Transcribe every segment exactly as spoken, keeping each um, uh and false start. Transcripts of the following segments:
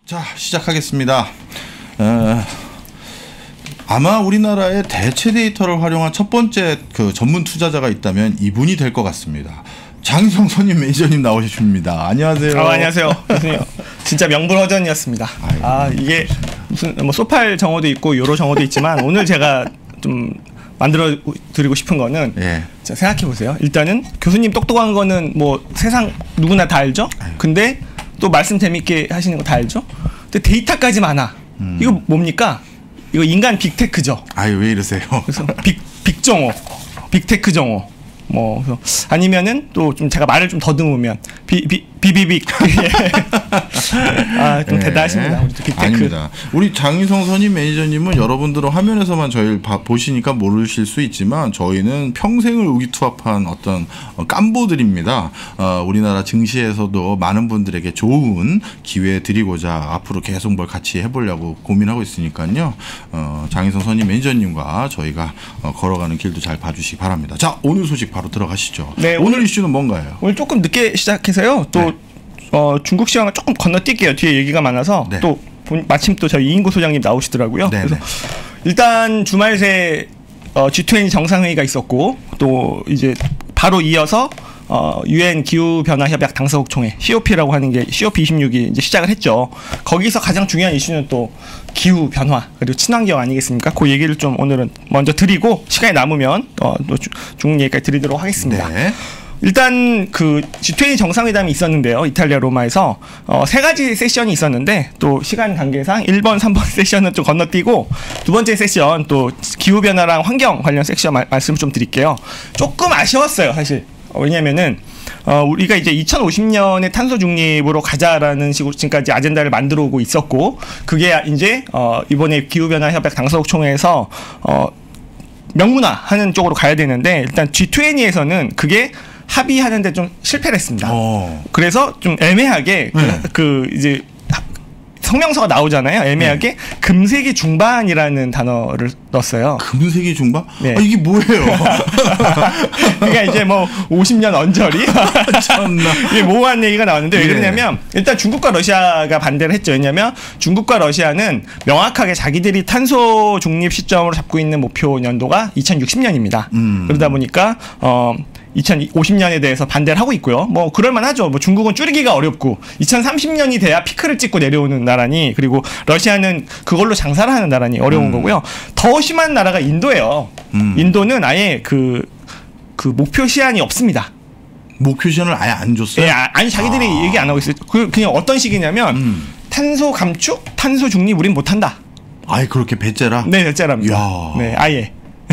자, 시작하겠습니다. 어, 아마 우리나라의 대체 데이터를 활용한 첫 번째 그 전문 투자자가 있다면 이분이 될 것 같습니다. 장희성 선임 매니저님 나오셨습니다. 안녕하세요. 아, 안녕하세요. 교수님. 진짜 명불허전이었습니다. 아이고, 아, 이게 무슨 뭐 소팔 정어도 있고 요로 정어도 있지만 오늘 제가 좀 만들어 드리고 싶은 거는 예. 자, 생각해 보세요. 일단은 교수님 똑똑한 거는 뭐 세상 누구나 다 알죠. 근데 또 말씀 재밌게 하시는 거 다 알죠. 근데 데이터까지 많아. 음. 이거 뭡니까? 이거 인간 빅테크죠. 아유, 왜 이러세요? 그래서 빅 빅정어, 빅테크 정어. 뭐 그래서 아니면은 또 좀 제가 말을 좀 더듬으면 비비 비비빅 아, 좀 네. 대단하십니다. 우리 빅테크. 아닙니다. 우리 장희성 선임 매니저님은 여러분들은 화면에서만 저희를 봐, 보시니까 모르실 수 있지만 저희는 평생을 의기투합한 어떤 깜보들입니다. 어, 우리나라 증시에서도 많은 분들에게 좋은 기회 드리고자 앞으로 계속 뭘 같이 해보려고 고민하고 있으니까요. 어, 장희성 선임 매니저님과 저희가 어, 걸어가는 길도 잘 봐주시기 바랍니다. 자, 오늘 소식 바로 들어가시죠. 네, 오늘, 오늘 이슈는 뭔가요? 오늘 조금 늦게 시작해서요. 또 네. 어, 중국 시황을 조금 건너뛸게요. 뒤에 얘기가 많아서 네. 또 본, 마침 또 저희 이인구 소장님 나오시더라고요. 네, 그래서 네. 일단 주말 새 어, 지 이십 정상회의가 있었고 또 이제 바로 이어서 어, 유엔 기후변화협약 당사국 총회 씨오피라고 하는 게 씨오피 이십육이 이제 시작을 했죠. 거기서 가장 중요한 이슈는 또 기후 변화 그리고 친환경 아니겠습니까? 그 얘기를 좀 오늘은 먼저 드리고 시간이 남으면 어, 또 중국 얘기까지 드리도록 하겠습니다. 네. 일단 그 지 이십 정상회담이 있었는데요. 이탈리아 로마에서 어, 세 가지 세션이 있었는데 또 시간 관계상 일 번, 삼 번 세션은 좀 건너뛰고 두 번째 세션 또 기후 변화랑 환경 관련 세션 마, 말씀 좀 드릴게요. 조금 아쉬웠어요, 사실. 어, 왜냐면은 어, 우리가 이제 이천오십 년에 탄소 중립으로 가자라는 식으로 지금까지 아젠다를 만들어 오고 있었고 그게 이제 어, 이번에 기후 변화 협약 당사국 총회에서 어, 명문화하는 쪽으로 가야 되는데 일단 지 이십에서는 그게 합의하는데 좀 실패를 했습니다. 오. 그래서 좀 애매하게 네. 그, 그 이제 성명서가 나오잖아요. 애매하게 네. 금세기 중반이라는 단어를 넣었어요. 금세기 중반? 네. 아, 이게 뭐예요? 그러니까 이제 뭐 오십 년 언저리 이게 모호한 얘기가 나왔는데 왜 그러냐면 일단 중국과 러시아가 반대를 했죠. 왜냐하면 중국과 러시아는 명확하게 자기들이 탄소 중립 시점으로 잡고 있는 목표 연도가 이천육십 년입니다. 음. 그러다 보니까 어. 이천오십 년에 대해서 반대를 하고 있고요. 뭐 그럴만하죠. 뭐 중국은 줄이기가 어렵고 이천삼십 년이 돼야 피크를 찍고 내려오는 나라니 그리고 러시아는 그걸로 장사를 하는 나라니 어려운 음. 거고요. 더 심한 나라가 인도예요. 음. 인도는 아예 그, 그 목표 시한이 없습니다. 목표 시한을 아예 안 줬어요? 예, 아니 자기들이 아. 얘기 안 하고 있어요. 그 그냥 어떤 식이냐면 음. 탄소 감축, 탄소 중립 우린 못한다. 아예 그렇게 배째라? 네, 배째랍니다. 네, 아예.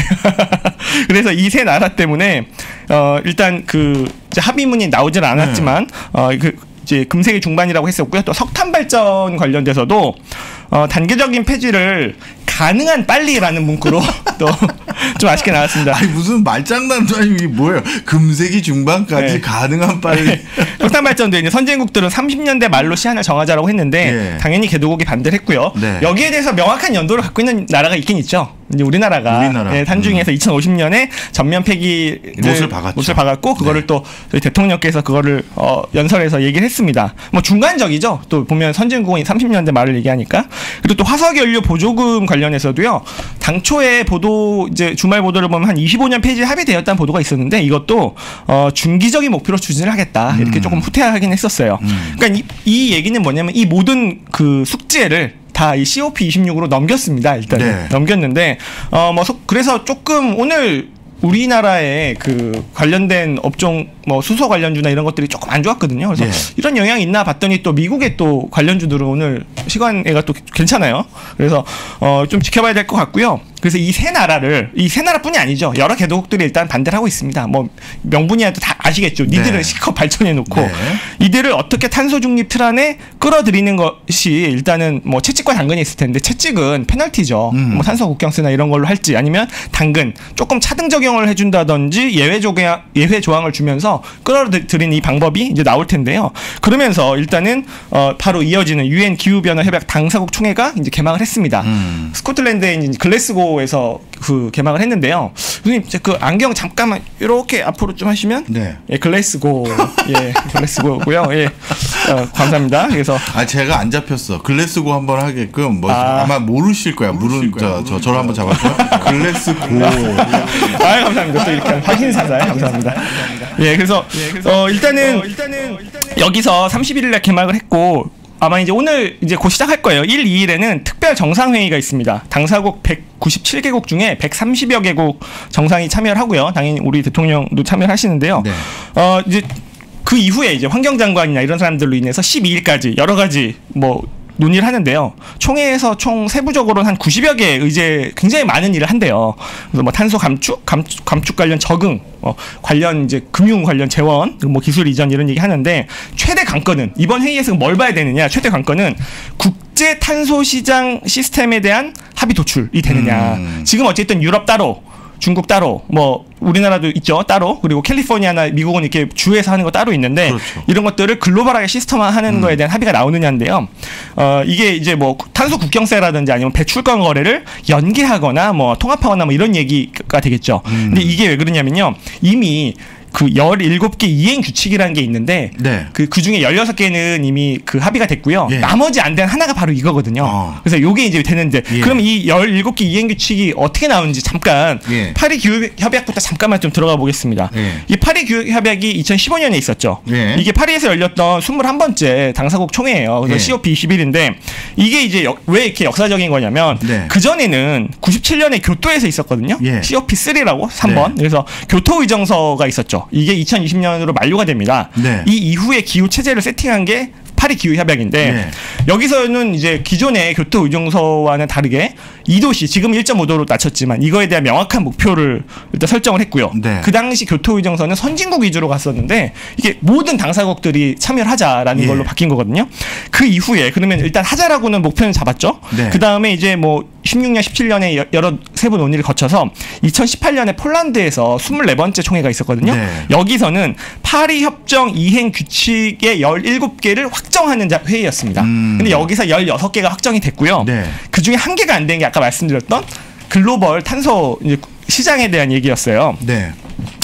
그래서 이 세 나라 때문에 어 일단 그 이제 합의문이 나오질 않았지만 네. 어 그 이제 금세기 중반이라고 했었고요. 또 석탄 발전 관련돼서도 어 단계적인 폐지를 가능한 빨리라는 문구로 또 좀 아쉽게 나왔습니다. 아니 무슨 말장난도 아니고 이게 뭐예요? 금세기 중반까지 네. 가능한 빨리. 네. 석탄 발전도 이제 선진국들은 삼십 년대 말로 시한을 정하자라고 했는데 네. 당연히 개도국이 반대를 했고요. 네. 여기에 대해서 명확한 연도를 갖고 있는 나라가 있긴 있죠. 이제 우리나라가 우리나라. 네, 산중에서 음. 이천오십 년에 전면 폐기를 못을 박았죠. 못을 박았고 그거를 네. 또 저희 대통령께서 그거를 어, 연설에서 얘기를 했습니다. 뭐 중간적이죠. 또 보면 선진국은 삼십 년대 말을 얘기하니까. 그리고 또 화석연료 보조금 관련해서도요. 당초에 보도 이제 주말 보도를 보면 한 이십오 년 폐지 합의되었다는 보도가 있었는데 이것도 어, 중기적인 목표로 추진을 하겠다. 이렇게 음. 조금 후퇴하긴 했었어요. 음. 그러니까 이, 이 얘기는 뭐냐면 이 모든 그 숙제를 다 이 씨오피 이십육으로 넘겼습니다. 일단 네. 넘겼는데 어 뭐 그래서 조금 오늘 우리나라의 그 관련된 업종 뭐 수소 관련주나 이런 것들이 조금 안 좋았거든요. 그래서 예. 이런 영향이 있나 봤더니 또 미국의 또 관련주들은 오늘 시간에가 또 괜찮아요. 그래서 어 좀 지켜봐야 될 것 같고요. 그래서 이 세 나라를 이 세 나라뿐이 아니죠. 여러 개도국들이 일단 반대를 하고 있습니다. 뭐 명분이라도 다 아시겠죠. 니들을 네. 실컷 발전해 놓고 네. 이들을 어떻게 탄소 중립 틀 안에 끌어들이는 것이 일단은 뭐 채찍과 당근이 있을 텐데 채찍은 페널티죠. 음. 뭐 탄소 국경세나 이런 걸로 할지 아니면 당근 조금 차등 적용을 해준다든지 예외 조항 예외 조항을 주면서 끌어들이는 이 방법이 이제 나올 텐데요. 그러면서 일단은 어 바로 이어지는 유엔 기후 변화 협약 당사국 총회가 이제 개막을 했습니다. 음. 스코틀랜드의 이제 글래스고 글래스고에서 그 개막을 했는데요. 선생님 그 안경 잠깐만 이렇게 앞으로 좀 하시면 네. 예, 글래스고 예, 글래스고고요. 예, 어, 감사합니다. 그래서 아 제가 안 잡혔어. 글래스고 한번 하게끔 뭐 아, 아마 모르실 거야. 모르는 저, 저 저를 한번 잡았죠. 글래스고. 아 감사합니다. 또 이렇게 확인 사살 감사합니다. 예, 그래서, 예, 그래서 어, 일단은, 어, 일단은 여기서 삼십일 일날 개막을 했고. 아마 이제 오늘 이제 곧 시작할 거예요. 일, 이 일에는 특별 정상회의가 있습니다. 당사국 백구십칠 개국 중에 백삼십여 개국 정상이 참여를 하고요. 당연히 우리 대통령도 참여를 하시는데요. 네. 어, 이제 그 이후에 이제 환경장관이나 이런 사람들로 인해서 십이 일까지 여러 가지 뭐 논의를 하는데요. 총회에서 총 세부적으로 한 구십여 개의 의제 굉장히 많은 일을 한대요. 그래서 뭐 탄소 감축, 감축, 감축 관련 적응, 뭐 관련 이제 금융 관련 재원, 뭐 기술 이전 이런 얘기 하는데 최대 관건은 이번 회의에서 뭘 봐야 되느냐? 최대 관건은 국제 탄소 시장 시스템에 대한 합의 도출이 되느냐. 음. 지금 어쨌든 유럽 따로, 중국 따로, 뭐 우리나라도 있죠 따로, 그리고 캘리포니아나 미국은 이렇게 주에서 하는 거 따로 있는데 그렇죠. 이런 것들을 글로벌하게 시스템화하는 음. 거에 대한 합의가 나오느냐인데요. 어 이게 이제 뭐 탄소 국경세라든지 아니면 배출권 거래를 연계하거나 뭐 통합하거나 뭐 이런 얘기가 되겠죠. 음. 근데 이게 왜 그러냐면요. 이미 그 열일곱 개 이행 규칙이라는 게 있는데 네. 그, 그 중에 열여섯 개는 이미 그 합의가 됐고요. 예. 나머지 안 된 하나가 바로 이거거든요. 어. 그래서 요게 이제 되는데 예. 그럼 이 열일곱 개 이행 규칙이 어떻게 나오는지 잠깐 예. 파리 기후 협약부터 잠깐만 좀 들어가 보겠습니다. 예. 이 파리 기후 협약이 이천십오 년에 있었죠. 예. 이게 파리에서 열렸던 스물한 번째 당사국 총회예요. 그래서 예. 씨오피 이십일인데 이게 이제 여, 왜 이렇게 역사적인 거냐면 네. 그 전에는 구십칠 년에 교토에서 있었거든요. 예. 씨오피 삼이라고 삼 번. 네. 그래서 교토 의정서가 있었죠. 이게 이천이십 년으로 만료가 됩니다. 네. 이 이후에 기후 체제를 세팅한 게 파리 기후 협약인데 네. 여기서는 이제 기존의 교토 의정서와는 다르게 이 도씨 지금 일 점 오 도로 낮췄지만 이거에 대한 명확한 목표를 일단 설정을 했고요. 네. 그 당시 교토 의정서는 선진국 위주로 갔었는데 이게 모든 당사국들이 참여를 하자라는 예. 걸로 바뀐 거거든요. 그 이후에 그러면 일단 하자라고는 목표는 잡았죠. 네. 그 다음에 이제 뭐 십육 년, 십칠 년에 여러 세부 논의를 거쳐서 이천십팔 년에 폴란드에서 스물네 번째 총회가 있었거든요. 네. 여기서는 파리 협정 이행 규칙의 열일곱 개를 확정하는 회의였습니다. 음. 근데 여기서 열여섯 개가 확정이 됐고요. 네. 그 중에 한 개가 안 된 게 아까 말씀드렸던 글로벌 탄소 이제 시장에 대한 얘기였어요. 네.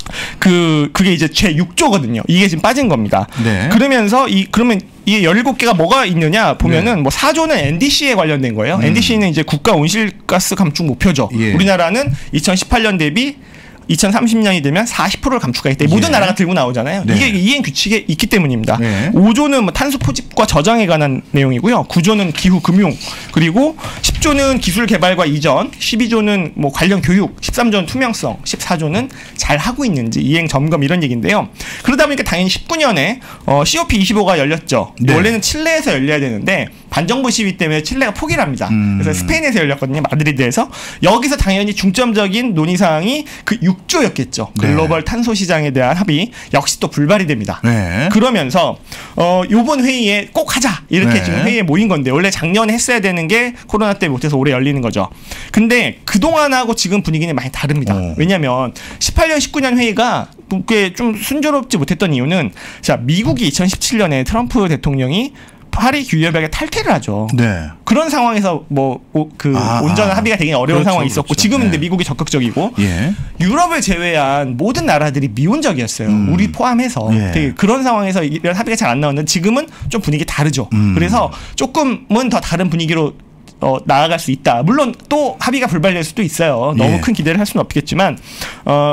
그 그게 이제 제육 조거든요. 이게 지금 빠진 겁니다. 네. 그러면서 이 그러면 이 열일곱 개가 뭐가 있느냐 보면은 네. 뭐 사 조는 엔디씨에 관련된 거예요. 음. 엔디씨는 이제 국가 온실가스 감축 목표죠. 예. 우리나라는 이천십팔 년 대비 이천삼십 년이 되면 사십 퍼센트를 감축하겠다. 예. 모든 나라가 들고 나오잖아요. 네. 이게 이행 규칙에 있기 때문입니다. 네. 오 조는 뭐 탄소 포집과 저장에 관한 내용이고요. 구 조는 기후 금융, 그리고 십 조는 기술 개발과 이전, 십이 조는 뭐 관련 교육, 십삼 조는 투명성, 십사 조는 잘 하고 있는지 이행 점검 이런 얘기인데요. 그러다 보니까 당연히 십구 년에 어, 씨오피 이십오가 열렸죠. 네. 원래는 칠레에서 열려야 되는데 반정부 시위 때문에 칠레가 포기를 합니다. 음. 그래서 스페인에서 열렸거든요. 마드리드에서. 여기서 당연히 중점적인 논의사항이 그 육 조였겠죠. 네. 글로벌 탄소 시장에 대한 합의 역시 또 불발이 됩니다. 네. 그러면서 어, 요번 회의에 꼭 하자 이렇게 네. 지금 회의에 모인 건데 원래 작년에 했어야 되는 게 코로나 때문에 못해서 올해 열리는 거죠. 근데 그동안하고 지금 분위기는 많이 다릅니다. 오. 왜냐하면 십팔 년, 십구 년 회의가 꽤 좀 순조롭지 못했던 이유는 자 미국이 이천십칠 년에 트럼프 대통령이 파리 기후협약에 탈퇴를 하죠. 네. 그런 상황에서 뭐 그 아, 온전한 아, 합의가 되기 어려운 그렇죠, 상황이 있었고 그렇죠. 지금은 네. 미국이 적극적이고 예. 유럽을 제외한 모든 나라들이 미온적이었어요. 음. 우리 포함해서 예. 되게 그런 상황에서 이런 합의가 잘 안 나오는데 지금은 좀 분위기 다르죠. 음. 그래서 조금은 더 다른 분위기로 어, 나아갈 수 있다. 물론 또 합의가 불발될 수도 있어요. 너무 예. 큰 기대를 할 수는 없겠지만 어.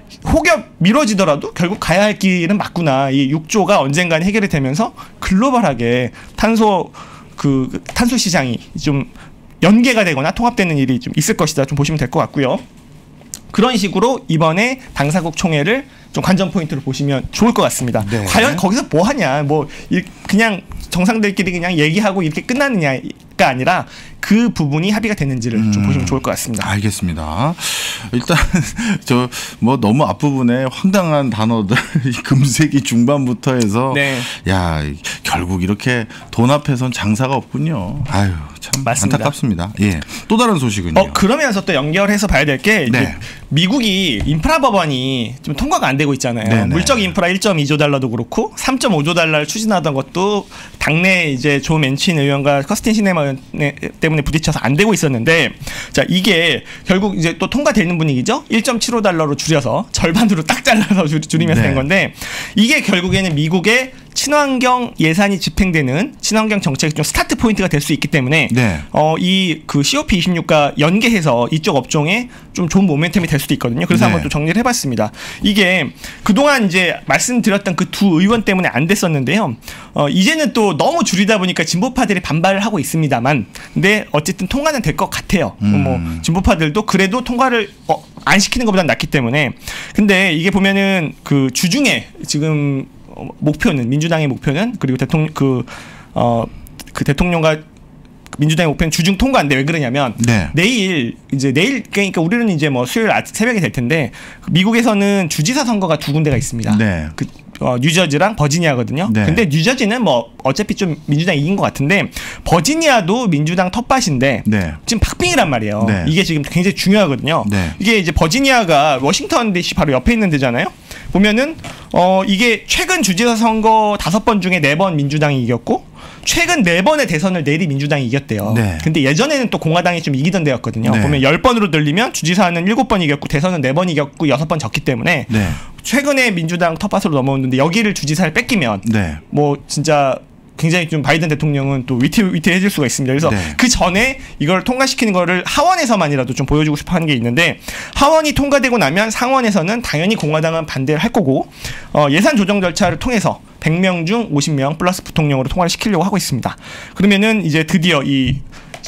혹여 미뤄지더라도 결국 가야 할 길은 맞구나. 이 육 조가 언젠간 해결이 되면서 글로벌하게 탄소 그 탄소 시장이 좀 연계가 되거나 통합되는 일이 좀 있을 것이다. 좀 보시면 될 것 같고요. 그런 식으로 이번에 당사국 총회를 좀 관전 포인트로 보시면 좋을 것 같습니다. 네. 과연 거기서 뭐 하냐? 뭐 그냥 정상들끼리 그냥 얘기하고 이렇게 끝나느냐가 아니라 그 부분이 합의가 되는지를 음, 좀 보시면 좋을 것 같습니다. 알겠습니다. 일단 저 뭐 너무 앞부분에 황당한 단어들 금세기 중반부터 해서 네. 야 결국 이렇게 돈 앞에선 장사가 없군요. 아유, 참 맞습니다. 안타깝습니다. 예. 또 다른 소식은요. 어, 그러면서 또 연결해서 봐야 될 게 네. 미국이 인프라 법안이 좀 통과가 안 되고 있잖아요. 네네. 물적 인프라 일 점 이조 달러도 그렇고 삼 점 오조 달러를 추진하던 것도 당내 이제 조 맨친 의원과 커스틴 시네마 의원 때문에 부딪혀서 안 되고 있었는데, 자, 이게 결국 이제 또 통과되는 분위기죠. 일 점 칠오 달러로 줄여서 절반으로 딱 잘라서 줄, 줄이면서 네. 된 건데, 이게 결국에는 미국의 친환경 예산이 집행되는 친환경 정책의 좀 스타트 포인트가 될 수 있기 때문에 네. 어, 이 그 씨오피 이십육과 연계해서 이쪽 업종에 좀 좋은 모멘텀이 될 수도 있거든요. 그래서 네. 한번 또 정리를 해봤습니다. 이게 그동안 이제 말씀드렸던 그 두 의원 때문에 안 됐었는데요. 어, 이제는 또 너무 줄이다 보니까 진보파들이 반발을 하고 있습니다만, 근데 어쨌든 통과는 될 것 같아요. 음. 뭐 진보파들도 그래도 통과를 어, 안 시키는 것보다 낫기 때문에. 근데 이게 보면은 그 주중에 지금 어, 목표는 민주당의 목표는 그리고 대통령 그 어 그 대통령과 민주당의 목표는 주중 통과인데 왜 그러냐면 네. 내일 이제 내일 그러니까 우리는 이제 뭐 수요일 아, 새벽에 될 텐데 미국에서는 주지사 선거가 두 군데가 있습니다. 네. 그 어, 뉴저지랑 버지니아거든요. 네. 근데 뉴저지는 뭐 어차피 좀 민주당이 이긴 것 같은데 버지니아도 민주당 텃밭인데 네. 지금 박빙이란 말이에요. 네. 이게 지금 굉장히 중요하거든요. 네. 이게 이제 버지니아가 워싱턴 디씨 바로 옆에 있는 데잖아요. 보면은 어 이게 최근 주지사 선거 다섯 번 중에 네 번 민주당이 이겼고 최근 네 번의 대선을 내리 민주당이 이겼대요. 네. 근데 예전에는 또 공화당이 좀 이기던 데였거든요. 네. 보면 열 번으로 들리면 주지사는 일곱 번 이겼고 대선은 네 번 이겼고 여섯 번 졌기 때문에 네. 최근에 민주당 텃밭으로 넘어오는데 여기를 주지사를 뺏기면 네. 뭐 진짜 굉장히 좀 바이든 대통령은 또 위태, 위태해질 수가 있습니다. 그래서 네. 그 전에 이걸 통과시키는 거를 하원에서만이라도 좀 보여주고 싶어 하는 게 있는데, 하원이 통과되고 나면 상원에서는 당연히 공화당은 반대를 할 거고 어, 예산 조정 절차를 통해서 백 명 중 오십 명 플러스 부통령으로 통과를 시키려고 하고 있습니다. 그러면은 이제 드디어 이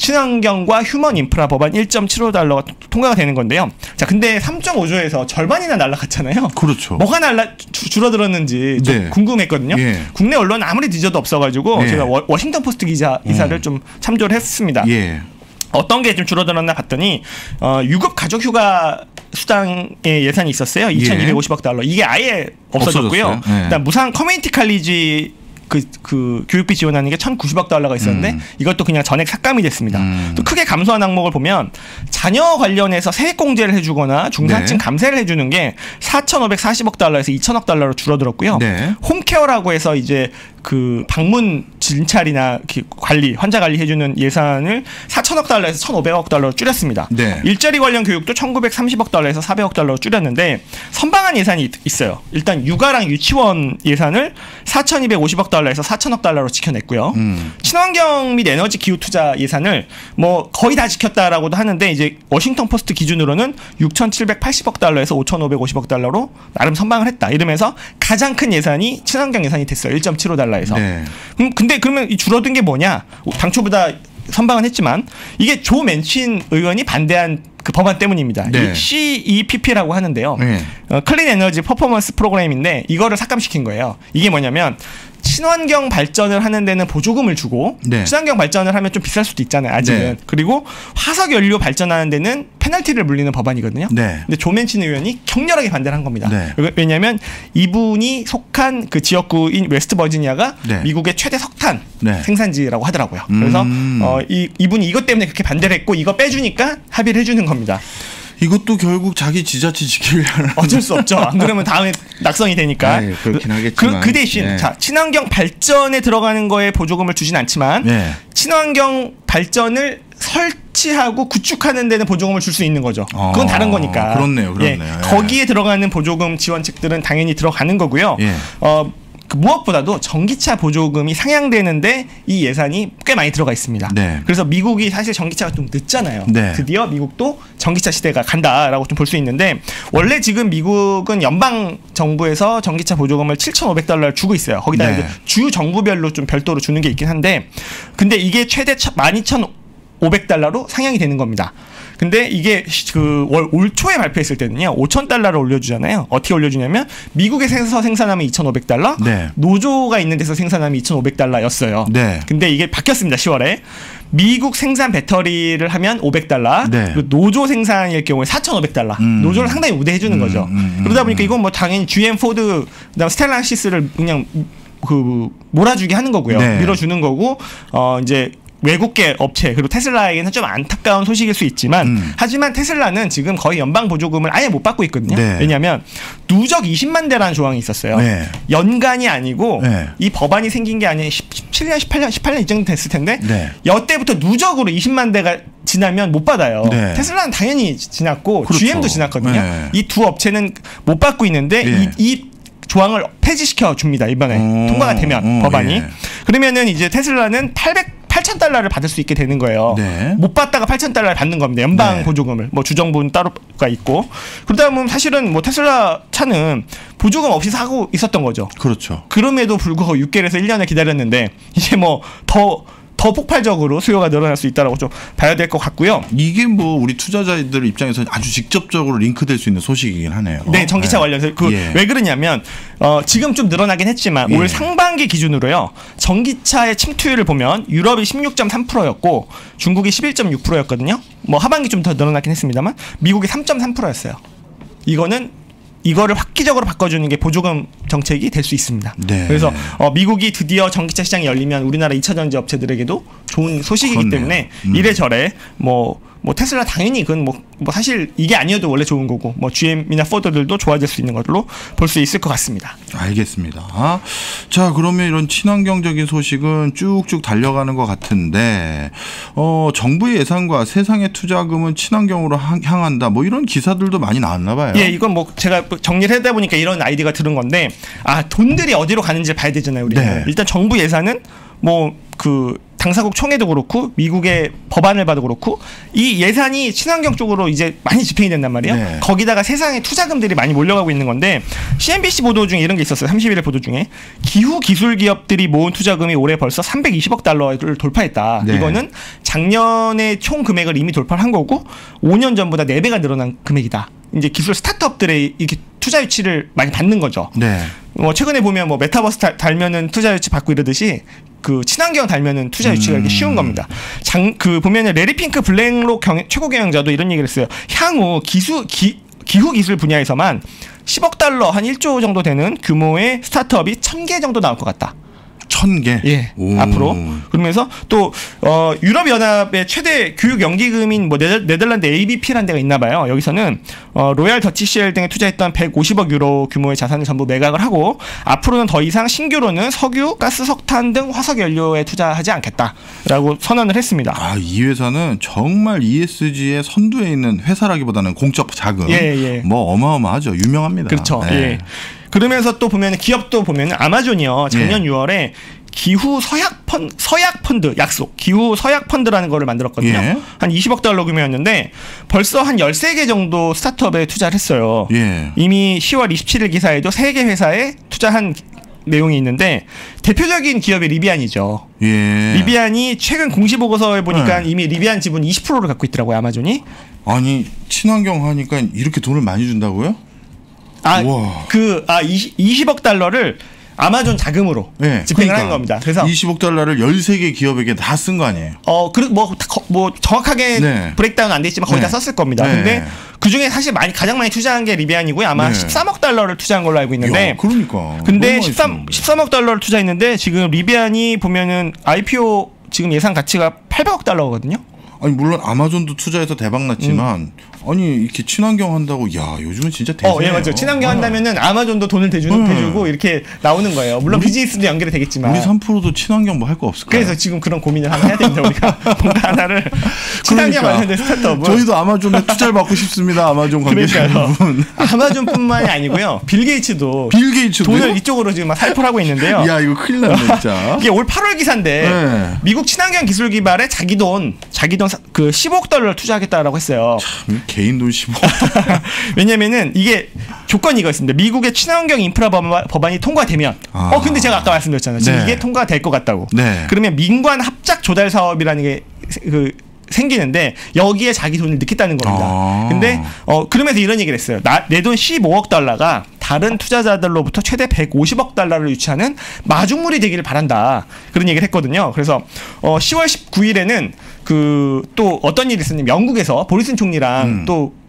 친환경과 휴먼 인프라 법안 일 점 칠오 달러가 통과가 되는 건데요. 자, 근데 삼 점 오조에서 절반이나 날라갔잖아요. 그렇죠. 뭐가 날라 주, 줄어들었는지 좀 네. 궁금했거든요. 예. 국내 언론 아무리 뒤져도 없어가지고 예. 제가 워, 워싱턴 포스트 기자 기사를 음. 좀 참조를 했습니다. 예. 어떤 게 좀 줄어들었나 봤더니 어, 유급 가족휴가 수당의 예산이 있었어요. 이천이백오십억 달러. 이게 아예 없어졌고요. 없어졌어요. 네. 그다음 무상 커뮤니티 칼리지 그, 그 교육비 지원하는 게 천구십억 달러가 있었는데 음. 이것도 그냥 전액 삭감이 됐습니다. 음. 또 크게 감소한 항목을 보면 자녀 관련해서 세액공제를 해주거나 중산층 네. 감세를 해주는 게 사천오백사십억 달러에서 이천억 달러로 줄어들었고요. 네. 홈케어라고 해서 이제 그 방문 진찰이나 관리, 환자 관리 해주는 예산을 사천억 달러에서 천오백억 달러로 줄였습니다. 네. 일자리 관련 교육도 천구백삼십억 달러에서 사백억 달러로 줄였는데 선방한 예산이 있어요. 일단 육아랑 유치원 예산을 사천이백오십억 달러에서 사천억 달러로 지켜냈고요. 음. 친환경 및 에너지 기후 투자 예산을 뭐 거의 다 지켰다라고도 하는데 이제 워싱턴 포스트 기준으로는 육천칠백팔십억 달러에서 오천오백오십억 달러로 나름 선방을 했다. 이러면서 가장 큰 예산이 친환경 예산이 됐어요. 일 점 칠오 달러에서. 네. 음, 근데 그러면 이 줄어든 게 뭐냐? 당초보다 선방은 했지만 이게 조 맨친 의원이 반대한 그 법안 때문입니다. 네. 이 씨이피피라고 하는데요. 네. 어, 클린 에너지 퍼포먼스 프로그램인데 이거를 삭감시킨 거예요. 이게 뭐냐면 친환경 발전을 하는 데는 보조금을 주고 네. 친환경 발전을 하면 좀 비쌀 수도 있잖아요. 아직은. 네. 그리고 화석 연료 발전하는 데는 페널티를 물리는 법안이거든요. 네. 근데 조 맨친 의원이 격렬하게 반대를 한 겁니다. 네. 왜냐하면 이분이 속한 그 지역구인 웨스트 버지니아가 네. 미국의 최대 석탄 네. 생산지라고 하더라고요. 그래서 음. 어, 이, 이분이 이것 때문에 그렇게 반대를 했고 이거 빼주니까 합의를 해주는 겁니다. 이것도 결국 자기 지자체 지키려는 어쩔 수 없죠. 안 그러면 다음에 낙성이 되니까. 네, 그렇긴 그, 하겠지만. 그 대신 네. 자 친환경 발전에 들어가는 거에 보조금을 주진 않지만 네. 친환경 발전을 설치하고 구축하는 데는 보조금을 줄 수 있는 거죠. 어, 그건 다른 거니까. 그렇네요, 그렇네요. 예, 예. 거기에 들어가는 보조금 지원책들은 당연히 들어가는 거고요. 예. 어, 그 무엇보다도 전기차 보조금이 상향되는데 이 예산이 꽤 많이 들어가 있습니다. 네. 그래서 미국이 사실 전기차가 좀 늦잖아요. 네. 드디어 미국도 전기차 시대가 간다라고 좀 볼 수 있는데 원래 지금 미국은 연방 정부에서 전기차 보조금을 칠천오백 달러를 주고 있어요. 거기다 네. 이제 주 정부별로 좀 별도로 주는 게 있긴 한데 근데 이게 최대 만 이천오백 달러로 상향이 되는 겁니다. 근데 이게 그 올 초에 발표했을 때는요 오천 달러를 올려주잖아요. 어떻게 올려주냐면 미국에서 생산하면 이천오백 달러, 네. 노조가 있는 데서 생산하면 이천오백 달러였어요. 네. 근데 이게 바뀌었습니다. 시월에 미국 생산 배터리를 하면 오백 달러, 네. 그리고 노조 생산일 경우에 사천오백 달러. 음. 노조를 상당히 우대해 주는 음, 거죠. 음, 음, 그러다 보니까 이건 뭐 당연히 지엠, 포드, 그다음 스텔란시스를 그냥 그 몰아주게 하는 거고요. 네. 밀어주는 거고 어 이제 외국계 업체 그리고 테슬라에게는 좀 안타까운 소식일 수 있지만 음. 하지만 테슬라는 지금 거의 연방 보조금을 아예 못 받고 있거든요. 네. 왜냐하면 누적 이십만 대라는 조항이 있었어요. 네. 연간이 아니고 네. 이 법안이 생긴 게 아니라 십칠 년, 십팔 년, 십팔 년 이 정도 됐을 텐데 네. 여태부터 누적으로 이십만 대가 지나면 못 받아요. 네. 테슬라는 당연히 지났고 그렇죠. 지엠도 지났거든요. 네. 이 두 업체는 못 받고 있는데 네. 이, 이 조항을 폐지시켜 줍니다. 이번에 오, 통과가 되면 오, 법안이. 예. 그러면은 이제 테슬라는 팔천 달러를 받을 수 있게 되는 거예요. 네. 못 받다가 팔천 달러를 받는 겁니다. 연방 네. 보조금을. 뭐 주정부는 따로가 있고. 그러다 보면 사실은 뭐 테슬라 차는 보조금 없이 사고 있었던 거죠. 그렇죠. 그럼에도 불구하고 육 개월에서 일 년을 기다렸는데 이제 뭐 더 더 폭발적으로 수요가 늘어날 수 있다라고 좀 봐야 될 것 같고요. 이게 뭐 우리 투자자들 입장에서 아주 직접적으로 링크될 수 있는 소식이긴 하네요. 네, 전기차 네. 관련해서 그 왜 예. 그러냐면 어, 지금 좀 늘어나긴 했지만 예. 올 상반기 기준으로요. 전기차의 침투율을 보면 유럽이 십육 점 삼 퍼센트였고 중국이 십일 점 육 퍼센트였거든요. 뭐 하반기 좀 더 늘어나긴 했습니다만 미국이 삼 점 삼 퍼센트였어요. 이거는 이거를 획기적으로 바꿔주는 게 보조금 정책이 될 수 있습니다. 네. 그래서 어, 미국이 드디어 전기차 시장이 열리면 우리나라 이차 전지 업체들에게도 좋은 소식이기 그렇네요. 때문에 음. 이래저래 뭐, 뭐 테슬라 당연히 그건 뭐, 뭐 사실 이게 아니어도 원래 좋은 거고 뭐 지엠이나 포드들도 좋아질 수 있는 걸로 볼 수 있을 것 같습니다. 알겠습니다. 자, 그러면 이런 친환경적인 소식은 쭉쭉 달려가는 것 같은데 어, 정부의 예산과 세상의 투자금은 친환경으로 향한다. 뭐 이런 기사들도 많이 나왔나 봐요. 예, 이건 뭐 제가 정리를 하다 보니까 이런 아이디어가 들은 건데 아 돈들이 어디로 가는지 봐야 되잖아요. 우리는 네. 일단 정부 예산은 뭐 그 당사국 총회도 그렇고 미국의 법안을 봐도 그렇고 이 예산이 친환경 쪽으로 이제 많이 집행이 된단 말이에요. 네. 거기다가 세상에 투자금들이 많이 몰려가고 있는 건데 씨엔비씨 보도 중에 이런 게 있었어요. 삼십 일의 보도 중에 기후 기술 기업들이 모은 투자금이 올해 벌써 삼백이십억 달러를 돌파했다. 네. 이거는 작년에 총 금액을 이미 돌파를 한 거고 오 년 전보다 네 배가 늘어난 금액이다. 이제 기술 스타트업들의 이렇게 투자 유치를 많이 받는 거죠. 네. 뭐 최근에 보면 뭐 메타버스 달, 달면은 투자 유치 받고 이러듯이 그 친환경 달면은 투자 유치가 음. 이렇게 쉬운 겁니다. 장, 그 보면은 레리 핑크 블랙록 경, 최고 경영자도 이런 얘기를 했어요. 향후 기수 기 기후 기술 분야에서만 십억 달러 한 일 조 정도 되는 규모의 스타트업이 천 개 정도 나올 것 같다. 천 개? 예. 오. 앞으로. 그러면서 또, 어, 유럽연합의 최대 교육 연기금인 뭐 네덜, 네덜란드 에이비피라는 데가 있나 봐요. 여기서는, 어, 로얄 더치시엘 등에 투자했던 백오십억 유로 규모의 자산을 전부 매각을 하고 앞으로는 더 이상 신규로는 석유, 가스, 석탄 등 화석 연료에 투자하지 않겠다라고 선언을 했습니다. 아, 이 회사는 정말 이에스지의 선두에 있는 회사라기보다는 공적 자금. 예, 예. 뭐 어마어마하죠. 유명합니다. 그렇죠. 네. 예. 그러면서 또 보면 기업도 보면 아마존이요. 작년 예. 유월에 기후 서약 펀 서약 펀드 약속 기후 서약 펀드라는 거를 만들었거든요. 예. 한 이십억 달러 규모였는데 벌써 한 열세 개 정도 스타트업에 투자를 했어요. 예. 이미 시월 이십칠일 기사에도 세 개 회사에 투자한 내용이 있는데 대표적인 기업이 리비안이죠. 예. 리비안이 최근 공시보고서에 보니까 네. 이미 리비안 지분 이십 퍼센트를 갖고 있더라고요. 아마존이. 아니 친환경 하니까 이렇게 돈을 많이 준다고요? 아, 그, 아, 이십억 달러를 아마존 자금으로 네, 집행을 그러니까 한 겁니다. 그래서 이십억 달러를 열세 개 기업에게 다 쓴 거 아니에요? 어, 그, 뭐, 뭐, 정확하게 네. 브레이크다운 안 돼 있지만 거의 네. 다 썼을 겁니다. 네. 근데 그 중에 사실 많이, 가장 많이 투자한 게 리비안이고요. 아마 네. 십삼억 달러를 투자한 걸로 알고 있는데. 야, 그러니까. 근데 십삼, 십삼억 달러를 투자했는데 지금 리비안이 보면은 아이피오 지금 예상 가치가 팔백억 달러거든요. 아니 물론 아마존도 투자해서 대박 났지만 음. 아니 이렇게 친환경 한다고 야 요즘은 진짜 대세예요. 어, 예 맞죠. 친환경 아. 한다면은 아마존도 돈을 대주는 네. 대주고 이렇게 나오는 거예요. 물론 우리, 비즈니스도 연결이 되겠지만. 우리 삼 퍼센트도 친환경 뭐 할 거 없을까요? 그래서 지금 그런 고민을 하나 해야 됩니다. 우리가 뭔가 하나를 친환경 그러니까. 관련된 스타트업을 저희도 아마존에 투자를 받고 싶습니다. 아마존 관계자분. 아마존뿐만이 아니고요. 빌 게이츠도 빌 게이츠도 돈을 이쪽으로 지금 막 살포를 하고 있는데요. 야 이거 큰일 났네 진짜. 이게 올 팔월 기사인데 네. 미국 친환경 기술 기발에 자기 돈 자기 돈 그 십억 달러를 투자하겠다라고 했어요. 참, 개인 돈 십억. 왜냐면은 이게 조건이 이거였습니다. 미국의 친환경 인프라 법안, 법안이 통과되면 아. 어 근데 제가 아까 말씀드렸잖아요. 지금 네. 이게 통과될 것 같다고. 네. 그러면 민관 합작 조달 사업이라는 게 그 생기는데 여기에 자기 돈을 넣겠다는 겁니다. 아. 근데 어 그러면서 이런 얘기를 했어요. 내 돈 십오억 달러가 다른 투자자들로부터 최대 백오십억 달러를 유치하는 마중물이 되기를 바란다. 그런 얘기를 했거든요. 그래서 어 시월 십구일에는 그 또 어떤 일이 있었냐면 영국에서 보리슨 총리랑 음. 또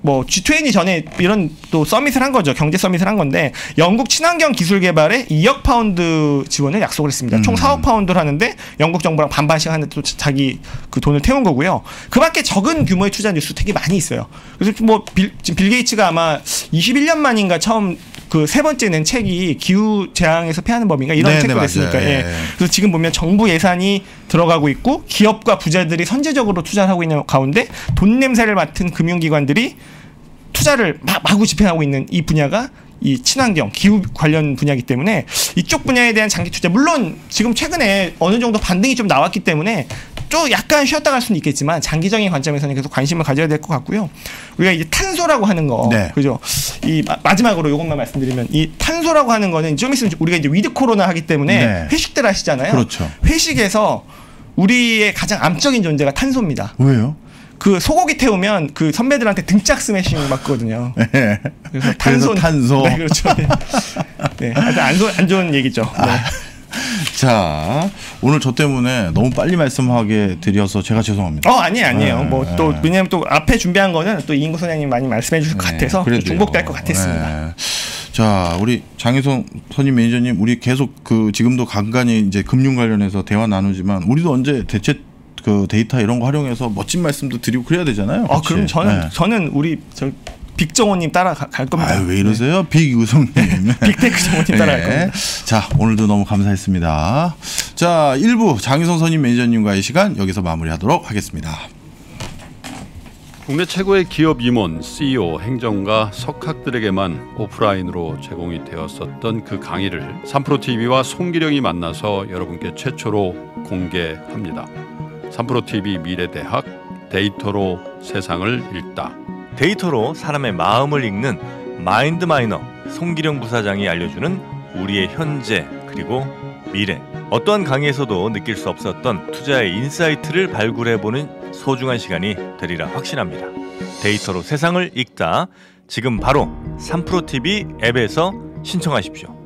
뭐 지 이십 전에 이런 또 서밋을 한 거죠. 경제 서밋을 한 건데 영국 친환경 기술 개발에 이억 파운드 지원을 약속을 했습니다. 음. 총 사억 파운드를 하는데 영국 정부랑 반반씩 하는데 또 자기 그 돈을 태운 거고요. 그밖에 적은 규모의 투자 뉴스 되게 많이 있어요. 그래서 뭐 빌, 지금 빌 게이츠가 아마 이십일 년 만인가 처음 그 세 번째 낸 책이 기후 재앙에서 피하는 법인가 이런 네네, 책도 냈으니까. 예. 그래서 지금 보면 정부 예산이 들어가고 있고 기업과 부자들이 선제적으로 투자를 하고 있는 가운데 돈 냄새를 맡은 금융기관들이 투자를 마, 마구 집행하고 있는 이 분야가 이 친환경 기후 관련 분야이기 때문에 이쪽 분야에 대한 장기 투자 물론 지금 최근에 어느 정도 반등이 좀 나왔기 때문에 좀 약간 쉬었다 갈 수는 있겠지만 장기적인 관점에서는 계속 관심을 가져야 될 것 같고요. 우리가 이제 탄소라고 하는 거, 네. 그죠? 이 마, 마지막으로 이것만 말씀드리면 이 탄소라고 하는 거는 좀 있으면 우리가 이제 위드 코로나 하기 때문에 네. 회식들 하시잖아요. 그렇죠. 회식에서 우리의 가장 암적인 존재가 탄소입니다. 왜요? 그 소고기 태우면 그 선배들한테 등짝 스매싱 맞거든요. 네. 그래서 탄소. 그래서 탄소. 네, 그렇죠. 네. 네. 안, 좋은, 안 좋은 얘기죠. 네. 아, 자, 오늘 저 때문에 너무 빨리 말씀하게 드려서 제가 죄송합니다. 어, 아니에요, 아니에요. 네, 뭐 또 왜냐면 또 앞에 준비한 거는 또 이인구 소장님 많이 말씀해 주실 것 네, 같아서 중복될 것 같았습니다. 네. 자, 우리 장혜성 선임 매니저님, 우리 계속 그 지금도 간간히 이제 금융 관련해서 대화 나누지만 우리도 언제 대체 그 데이터 이런 거 활용해서 멋진 말씀도 드리고 그래야 되잖아요. 아, 그럼 저는 네. 저는 우리 저 빅정호님 따라 가, 갈 겁니다. 아, 왜 이러세요? 네. 빅우성님. 빅테크 정호님 따라 갈 겁니다. 자, 오늘도 너무 감사했습니다. 자, 일 부 장혜성 선임 매니저님과의 시간 여기서 마무리하도록 하겠습니다. 국내 최고의 기업 임원, 씨이오, 행정가, 석학들에게만 오프라인으로 제공이 되었었던 그 강의를 삼프로티비와 송기령이 만나서 여러분께 최초로 공개합니다. 삼프로티비 미래대학 데이터로 세상을 읽다. 데이터로 사람의 마음을 읽는 마인드마이너 송기령 부사장이 알려주는 우리의 현재 그리고 미래. 어떠한 강의에서도 느낄 수 없었던 투자의 인사이트를 발굴해보는 소중한 시간이 되리라 확신합니다. 데이터로 세상을 읽다. 지금 바로 삼프로티비 앱에서 신청하십시오.